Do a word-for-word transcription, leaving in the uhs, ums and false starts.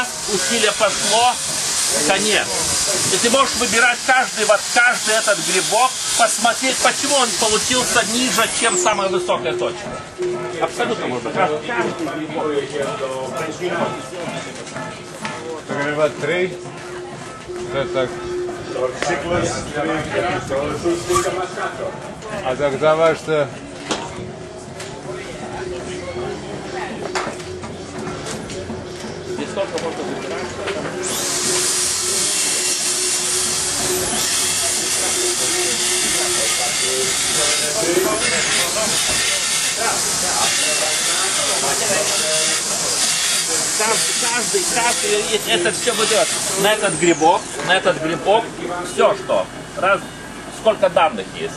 раз усилие пошло, конец. И ты можешь выбирать каждый, вот каждый этот грибок, посмотреть, почему он получился ниже, чем самая высокая точка. Абсолютно можно. Каждый, каждый грибок. Гриба три. Это а тогда ваш-то Здесь только можно выбирать. Каждый, каждый, это все выдает на этот грибок, на этот грибок, все что, раз, сколько данных есть.